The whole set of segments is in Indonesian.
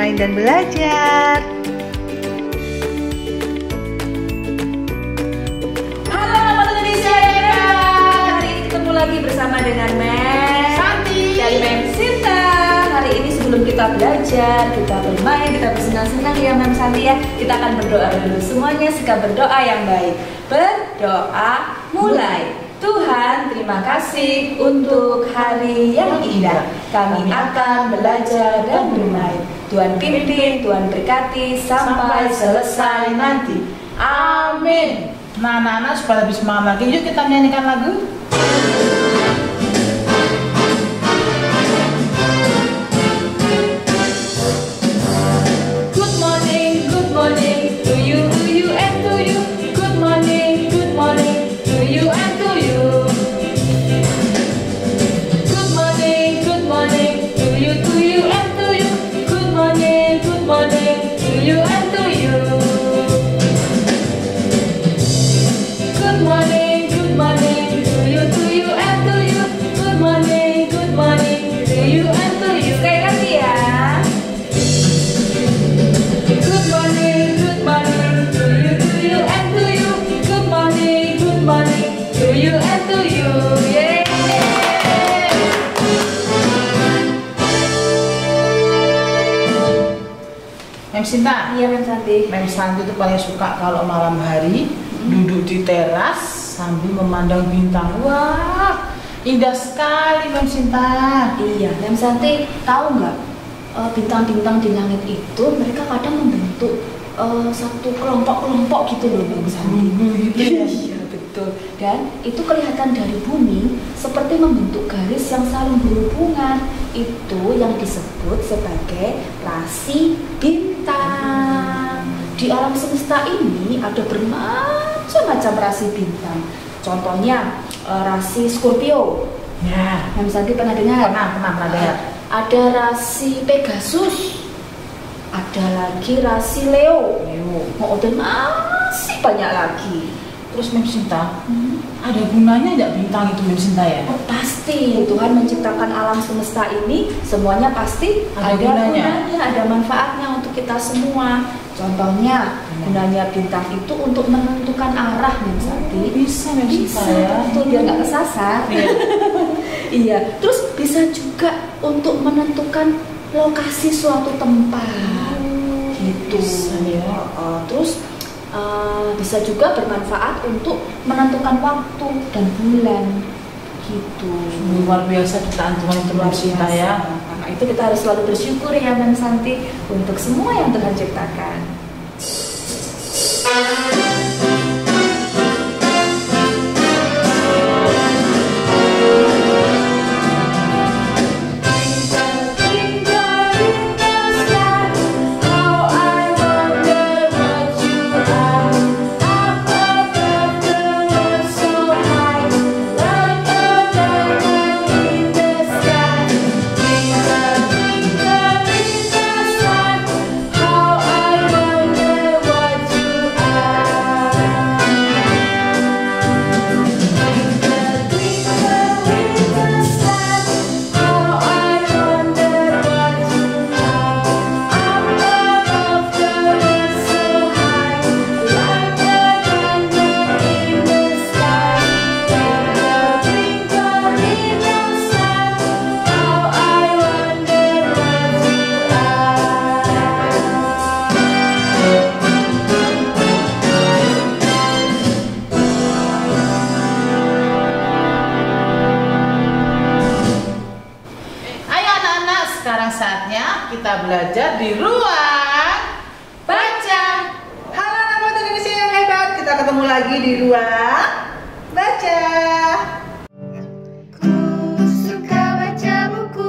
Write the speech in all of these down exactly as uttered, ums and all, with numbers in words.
bermain dan belajar. Halo anak Indonesia yang hebat. Hari ini ketemu lagi bersama dengan Mem Santi dan Mem Sinta. Hari ini sebelum kita belajar, kita bermain, kita bersenang-senang ya Mem Santi ya. Kita akan berdoa dulu semuanya, sikap berdoa yang baik. Berdoa mulai. Tuhan, terima kasih untuk hari yang indah. Kami akan belajar dan bermain. Tuhan pimpin, Tuhan berkati sampai selesai nanti. Amin. Nah anak-anak supaya lebih semangat lagi, yuk kita nyanyikan lagu. Good morning, good morning to you, to you and to you. Good morning, good morning to you and to you. Good morning, good morning to you, to you and to you. Good morning, good morning to you and to you. Good morning, good morning to you, to you and to you. Good morning, good morning to you and to you. Sekali lagi ya. Good morning, good morning to you, to you and to you. Good morning, good morning to you and to you. Yeay. Mem Sinta, Iya Mem Santi. Mem Santi itu paling suka kalau malam hari duduk di teras sambil memandang bintang. Wah, indah sekali Mem Sinta. Iya, Mem Santi tahu nggak eh, bintang-bintang di langit itu mereka kadang membentuk eh, satu kelompok-kelompok gitu loh Mem Santi. Gitu ya. Iya betul. Dan itu kelihatan dari bumi seperti membentuk garis yang saling berhubungan. Itu yang disebut sebagai rasi bintang. Di alam semesta ini ada bermacam-macam rasi bintang. Contohnya eh, rasi Scorpio. Ya, Mem Santi pernah dengar? pernah pernah pernah dengar. Ada rasi Pegasus. Ada lagi rasi Leo. Leo. Oh, dan masih banyak lagi. Terus Mem Sinta, Hmm. ada gunanya nggak bintang itu Mem Sinta ya? Oh, pasti Tuhan menciptakan alam semesta ini semuanya pasti Ada ada, gunanya. gunanya, ada manfaatnya untuk kita semua. Contohnya Hmm. gunanya bintang itu untuk menentukan arah Mem Santi. Bisa Mem Sinta Bisa, ya. betul, biar nggak kesasar. Iya. Iya, terus bisa juga untuk menentukan lokasi suatu tempat. Gitu. Bisa ya. Uh, terus uh, bisa juga bermanfaat untuk menentukan waktu dan bulan. Gitu. Luar biasa ciptaan Tuhan itu Mem Sinta ya. Karena itu kita harus selalu bersyukur ya Mem Santi untuk semua yang Tuhan ciptakan. Sekarang saatnya kita belajar di ruang baca. Halo anak Indonesia yang hebat, kita ketemu lagi di ruang baca. Aku suka baca buku.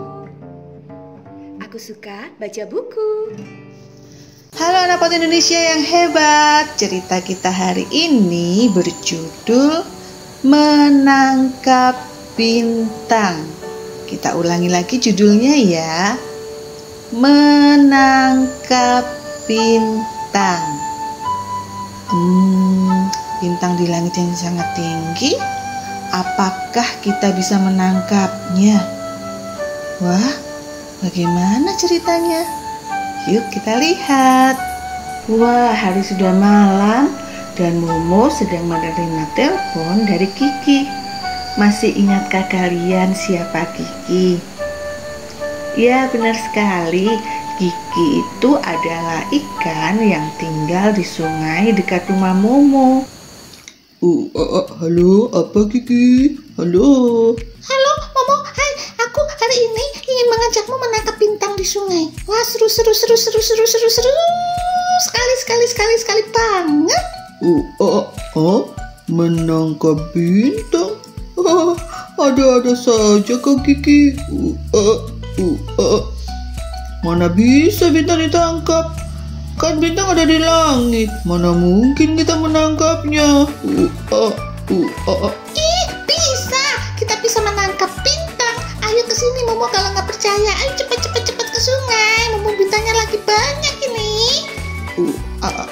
Aku suka baca buku. Halo anak pot Indonesia yang hebat. Cerita kita hari ini berjudul Menangkap Bintang. Kita ulangi lagi judulnya ya. Menangkap Bintang. Hmm, bintang di langit yang sangat tinggi. Apakah kita bisa menangkapnya? Wah, bagaimana ceritanya? Yuk kita lihat. Wah, hari sudah malam dan Momo sedang menerima telepon dari Kiki. Masih ingatkah kalian siapa Kiki? Ya, benar sekali. Kiki itu adalah ikan yang tinggal di sungai dekat rumah Momo. Oh, uh, uh, halo, apa Kiki? Halo. Halo, Momo. Hai, aku hari ini ingin mengajakmu menangkap bintang di sungai. Wah, seru, seru, seru, seru, seru, seru, seru. Sekali, sekali, sekali, sekali banget. Oh, uh, uh, menangkap bintang? Uh, ada-ada saja kau Kiki. Uh, uh, uh, uh. Mana bisa bintang ditangkap? Kan bintang ada di langit. Mana mungkin kita menangkapnya? Uh, uh, uh, uh. Ih, bisa. Kita bisa menangkap bintang. Ayo ke sini, Momo, kalau nggak percaya. Ayo cepat, cepat, cepat ke sungai. Momo, bintangnya lagi banyak ini. Uh, uh.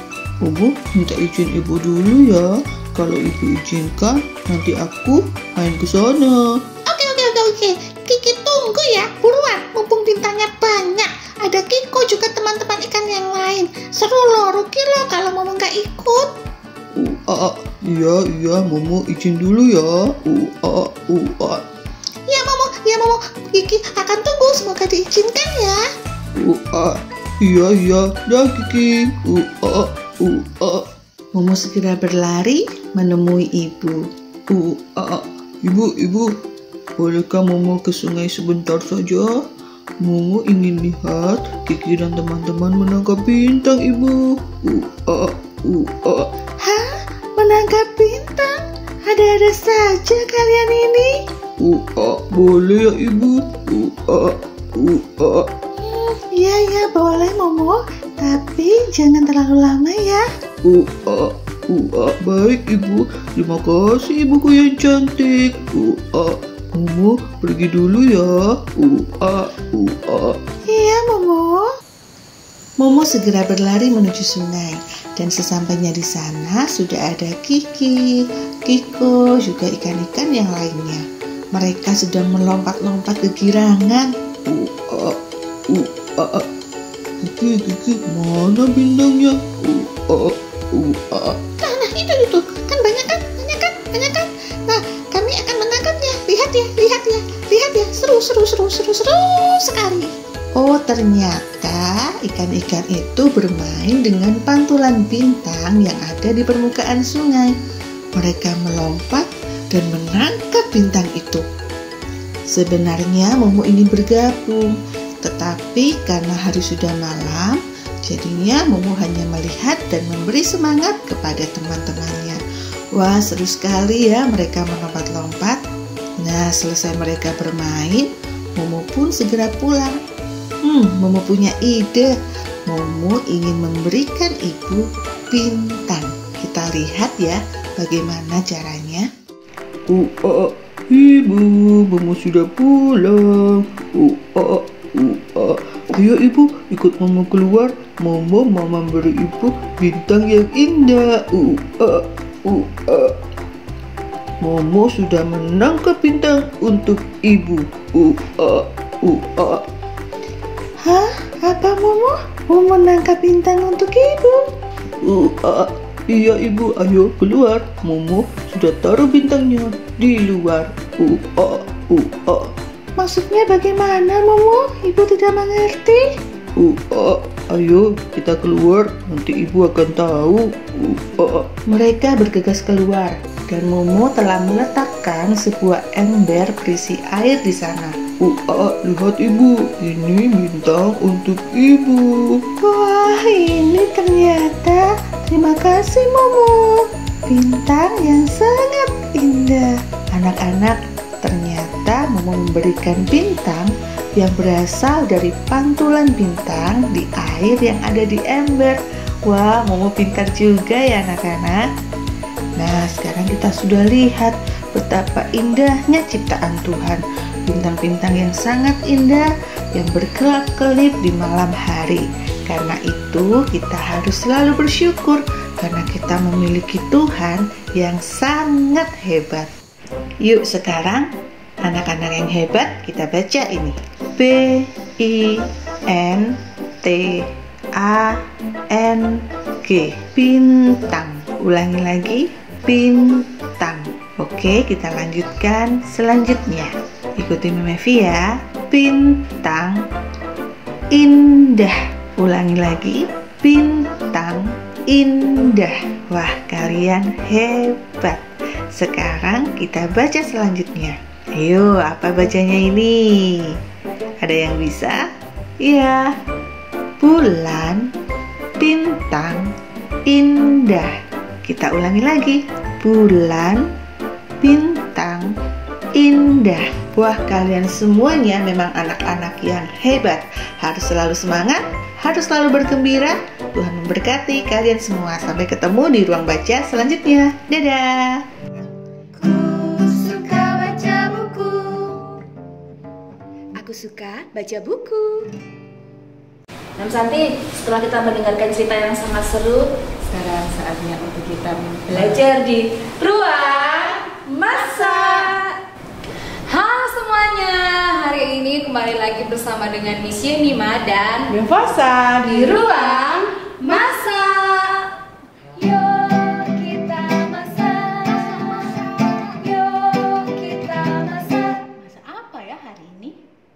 Momo minta izin ibu dulu ya. Kalau ibu izinkan, nanti aku main ke sana. Oke, oke, oke, oke. Kiki tunggu ya. Buruan, mumpung bintangnya banyak. Ada Kiko juga teman-teman ikan yang lain. Seru loh, rugi loh kalau Momo nggak ikut. Uh, uh, iya, iya, Momo izin dulu ya. Uh, uh, uh, uh. Ya Momo, ya Momo. Kiki akan tunggu. Semoga diizinkan ya. Uh, uh. Iya, iya, dah Kiki. Uh, uh, uh, uh. Momo segera berlari menemui ibu. Uh, uh. Ibu, ibu, bolehkah Momo ke sungai sebentar saja? Momo ingin lihat Kiki dan teman-teman menangkap bintang, ibu. Uh, uh, uh, uh. Hah? Menangkap bintang? Ada-ada saja kalian ini. Uh, uh, boleh ya ibu? Uh, uh, uh, uh. Hmm, iya, iya, boleh Momo. Tapi jangan terlalu lama ya. Uh, uh, uh, uh. Baik ibu, terima kasih ibuku yang cantik. Uh, uh. Momo pergi dulu ya. Uh, uh, uh, uh. Iya Momo. Momo segera berlari menuju sungai dan sesampainya di sana sudah ada Kiki, Kiko, juga ikan-ikan yang lainnya. Mereka sedang melompat-lompat kegirangan. Uh, uh, uh, uh, uh. Kiki, Kiki, mana bintangnya? Uh, uh, uh, uh. Nah, nah itu itu kan banyak kan, banyak kan, banyak kan. Nah, kami akan menangkapnya. Lihat ya, lihat ya, lihat ya. Seru, seru, seru, seru, seru sekali. Oh, ternyata ikan-ikan itu bermain dengan pantulan bintang yang ada di permukaan sungai. Mereka melompat dan menangkap bintang itu. Sebenarnya Momo ingin bergabung, tetapi karena hari sudah malam, jadinya Momo hanya melihat dan memberi semangat kepada teman-temannya. Wah, seru sekali ya mereka melompat-lompat. Nah, selesai mereka bermain, Momo pun segera pulang. Hmm, Momo punya ide. Momo ingin memberikan ibu bintang. Kita lihat ya bagaimana caranya. Uh, uh, ibu, Momo sudah pulang. Uh, uh, uh, uh. Ayo ibu, ikut Momo keluar. Momo mau memberi ibu bintang yang indah. Uh, uh, uh, uh. Momo sudah menangkap bintang untuk ibu. Uh, uh, uh, uh. Hah? Apa Momo? Mau menangkap bintang untuk ibu? Uh, uh. Iya ibu, ayo keluar. Momo sudah taruh bintangnya di luar. Uh, uh, uh, uh. Maksudnya bagaimana Momo? Ibu tidak mengerti. Uh, uh. Ayo kita keluar, nanti ibu akan tahu. Uh, uh. Mereka bergegas keluar dan Momo telah meletakkan sebuah ember berisi air di sana. Uh, uh, lihat ibu, ini bintang untuk ibu. Wah, ini ternyata. Terima kasih Momo. Bintang yang sangat indah. Anak-anak, ternyata Momo memberikan bintang yang berasal dari pantulan bintang di air yang ada di ember. Wah, Momo pintar juga ya anak-anak. Nah, sekarang kita sudah lihat betapa indahnya ciptaan Tuhan. Bintang-bintang yang sangat indah yang berkelap-kelip di malam hari. Karena itu kita harus selalu bersyukur karena kita memiliki Tuhan yang sangat hebat. Yuk sekarang anak-anak yang hebat kita baca ini. B I N T A N G. Bintang. Ulangi lagi, bintang. Oke, kita lanjutkan selanjutnya. Ikuti Memevi ya. Bintang, indah. Ulangi lagi, bintang, indah. Wah, kalian hebat. Sekarang kita baca selanjutnya. Ayo, apa bacanya ini? Ada yang bisa? Iya. Bulan, bintang, indah. Kita ulangi lagi. Bulan, bintang, indah. Wah, kalian semuanya memang anak-anak yang hebat. Harus selalu semangat, harus selalu bergembira. Tuhan memberkati kalian semua. Sampai ketemu di ruang baca selanjutnya. Dadah. Aku suka baca buku. Nam Santi, setelah kita mendengarkan cerita yang sangat seru, sekarang saatnya untuk kita belajar di ruang masak. Halo semuanya, hari ini kembali lagi bersama dengan Miss Yemima dan Memfosa di ruang masak. Yuk kita masak, yuk kita masak. Masak apa ya hari ini?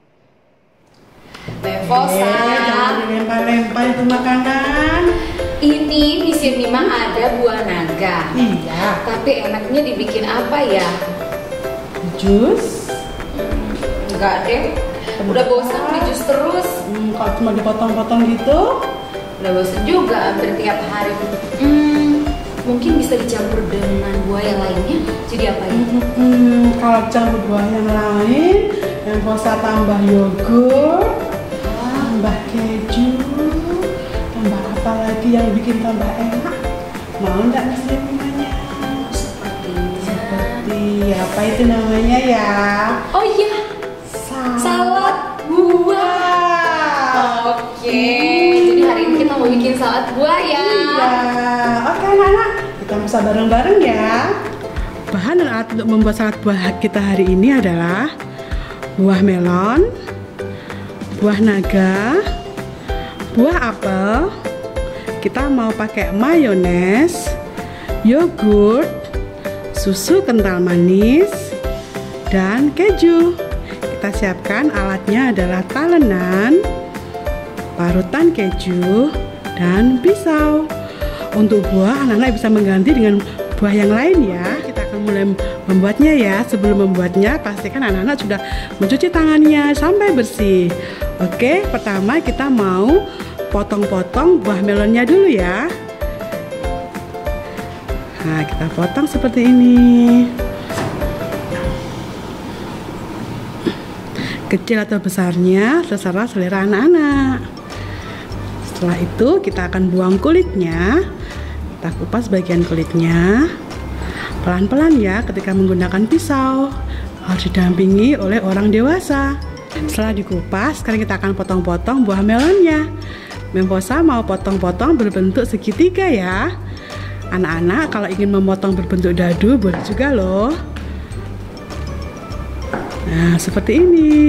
Memfosa, Eh, jangan dilempar-lempar itu makanan. ini Miss Yemima ada buah naga. Iya. Tapi enaknya dibikin apa ya? Jus. Enggak deh, udah bosan beli jus terus. Hmm, kalau cuma dipotong-potong gitu. Udah bosan juga hampir tiap hari. Hmm, mungkin bisa dicampur dengan buah yang lainnya. Jadi apa ya? Hmm, kalau campur buah yang lain, yang Fosa tambah yogurt, tambah keju, tambah apa lagi yang bikin tambah enak? Mau nggak Miss Yemimanya? Seperti apa itu namanya ya? Oh iya, salad buah. Oke, jadi hari ini kita mau bikin salad buah ya. Iya. Oke anak-anak, kita masak bareng-bareng ya. Bahan dan alat untuk membuat salad buah kita hari ini adalah buah melon, buah naga, buah apel. Kita mau pakai mayones, yogurt, susu kental manis, dan keju. Kita siapkan alatnya adalah talenan, parutan keju, dan pisau. Untuk buah, anak-anak bisa mengganti dengan buah yang lain ya. Kita akan mulai membuatnya ya. Sebelum membuatnya, pastikan anak-anak sudah mencuci tangannya sampai bersih. Oke, pertama kita mau potong-potong buah melonnya dulu ya. Nah, kita potong seperti ini. Kecil atau besarnya terserah selera anak-anak. Setelah itu kita akan buang kulitnya. Kita kupas bagian kulitnya. Pelan-pelan ya ketika menggunakan pisau. Harus didampingi oleh orang dewasa. Setelah dikupas, sekarang kita akan potong-potong buah melonnya. Memfosa mau potong-potong berbentuk segitiga ya. Anak-anak kalau ingin memotong berbentuk dadu boleh juga loh. Nah, seperti ini.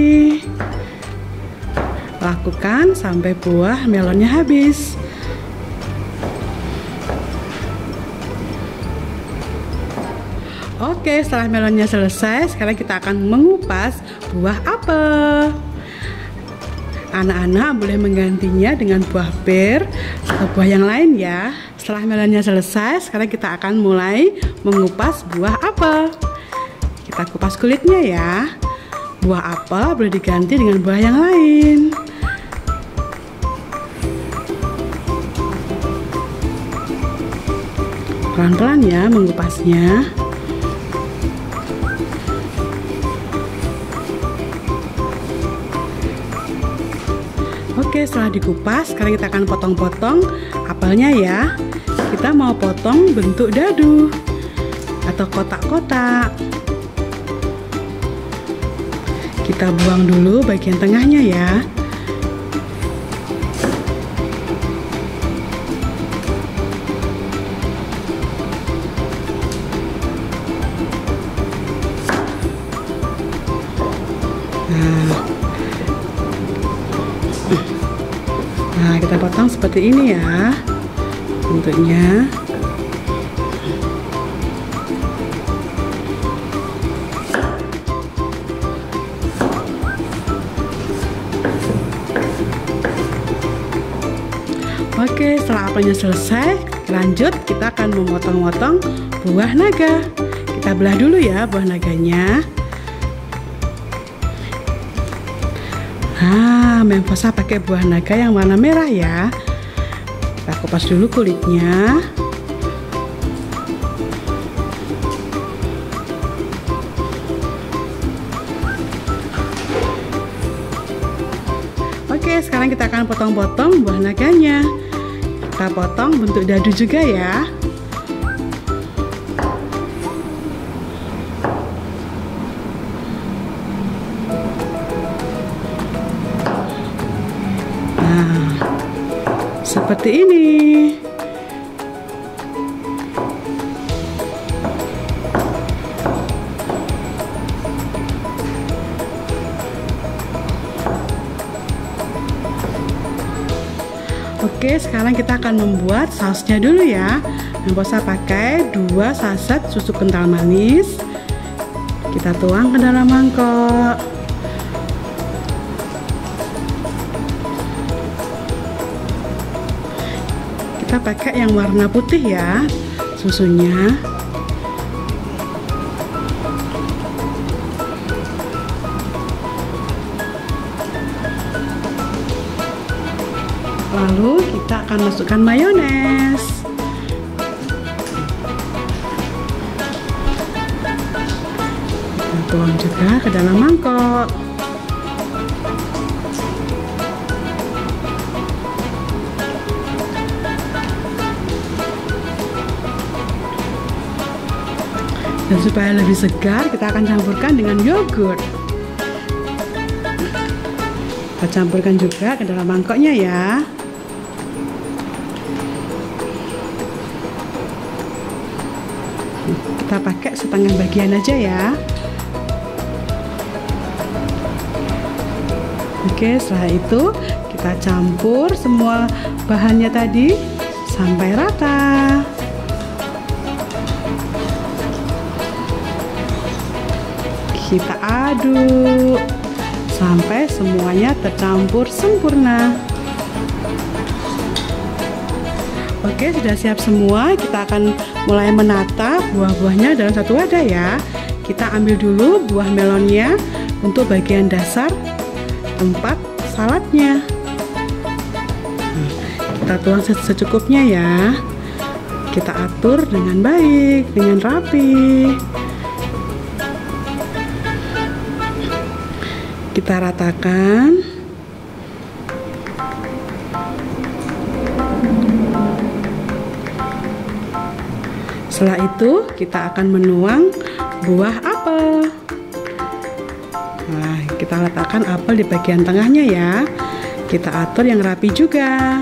Lakukan sampai buah melonnya habis. Oke, setelah melonnya selesai, sekarang kita akan mengupas buah apel. Anak-anak boleh menggantinya dengan buah pir atau buah yang lain ya. Setelah melonnya selesai, sekarang kita akan mulai mengupas buah apel. Kita kupas kulitnya ya. Buah apel boleh diganti dengan buah yang lain. Pelan-pelan ya mengupasnya. Oke, setelah dikupas, sekarang kita akan potong-potong apelnya ya. Kita mau potong bentuk dadu atau kotak-kotak. Kita buang dulu bagian tengahnya ya. Nah, Kita potong seperti ini ya bentuknya. Oke, setelah apelnya selesai, lanjut kita akan memotong-motong buah naga. Kita belah dulu ya buah naganya. Nah, Memfosa pakai buah naga yang warna merah ya. Kita kupas dulu kulitnya. Oke, sekarang kita akan potong-potong buah naganya. Kita potong bentuk dadu juga ya. Nah, seperti ini. Oke, sekarang kita akan membuat sausnya dulu ya. Memfosa pakai dua saset susu kental manis. Kita tuang ke dalam mangkok. Kita pakai yang warna putih ya susunya. Lalu kita akan masukkan mayones. Kita tuang juga ke dalam mangkok. Dan supaya lebih segar, kita akan campurkan dengan yogurt. Kita campurkan juga ke dalam mangkoknya ya. Kita pakai setengah bagian aja ya. Oke, setelah itu kita campur semua bahannya tadi sampai rata. Kita aduk sampai semuanya tercampur sempurna. Oke, sudah siap semua. Kita akan mulai menata buah-buahnya dalam satu wadah ya. Kita ambil dulu buah melonnya untuk bagian dasar tempat saladnya. Kita tuang secukupnya ya. Kita atur dengan baik, dengan rapi. Kita ratakan. Setelah itu kita akan menuang buah apel. Nah, kita letakkan apel di bagian tengahnya ya. Kita atur yang rapi juga.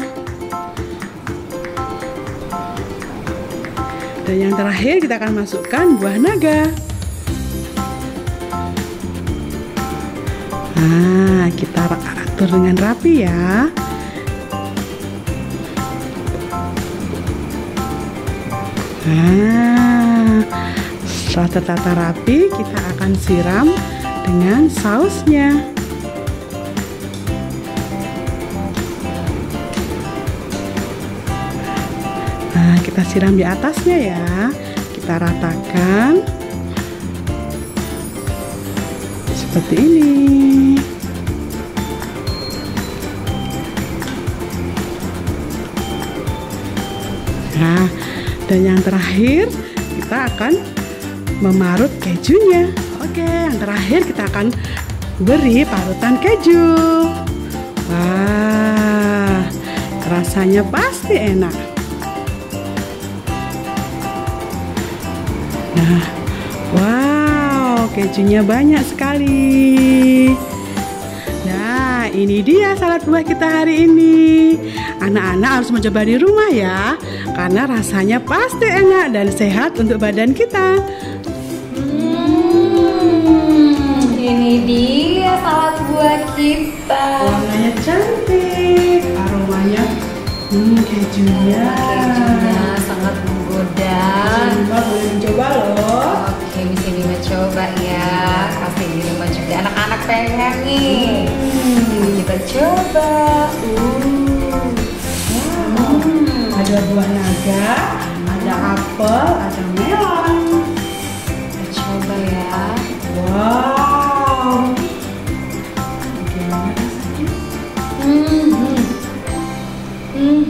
Dan yang terakhir kita akan masukkan buah naga. Nah, kita atur dengan rapi ya. Nah, setelah tertata rapi, kita akan siram dengan sausnya. Nah, kita siram di atasnya ya. Kita ratakan seperti ini. Nah, dan yang terakhir kita akan memarut kejunya. Oke, yang terakhir kita akan beri parutan keju. Wah, rasanya pasti enak. Nah, wow, kejunya banyak sekali. Nah, ini dia salad buah kita hari ini. Anak-anak harus mencoba di rumah ya, karena rasanya pasti enak dan sehat untuk badan kita. Hmm, ini dia salad buah kita. Warnanya cantik, aromanya Hmm, kejunya. Kejunya sangat menggoda. Coba boleh mencoba loh. Oke, bisa Bima coba ya. Pasti di rumah juga anak-anak pengen nih. Hmm. Kita coba. Uh. Hmm, ada buah naga, ada apel, ada melon. Kita coba ya. Wow. Gimana rasanya? Hmm. Hmm.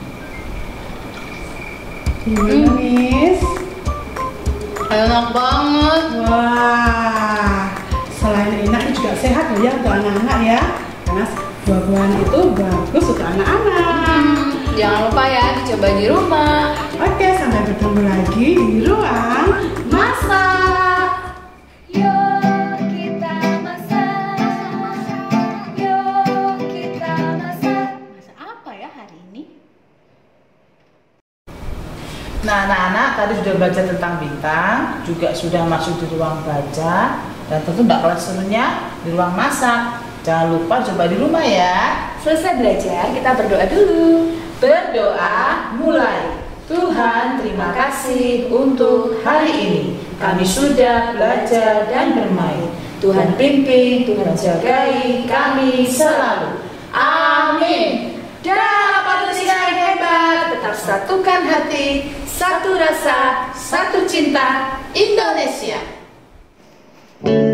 Gimana, Miss? Enak banget. Wah, selain enak ini juga sehat loh ya untuk anak-anak ya. Karena buah-buahan itu bagus untuk anak-anak. Jangan lupa ya dicoba di rumah. Oke, sampai bertemu lagi di ruang Masak. Yuk kita masak. Yuk kita masak. Masak apa ya hari ini? Nah, anak-anak tadi sudah belajar tentang bintang, juga sudah masuk di ruang baca, dan tentu tidak kalah serunya di ruang masak. Jangan lupa coba di rumah ya. Selesai belajar, kita berdoa dulu. Berdoa mulai. Tuhan, terima kasih untuk hari ini. Kami sudah belajar dan bermain. Tuhan pimpin, Tuhan jagai kami selalu. Amin. Dan manusia yang hebat, tetap satukan hati, satu rasa, satu cinta, Indonesia.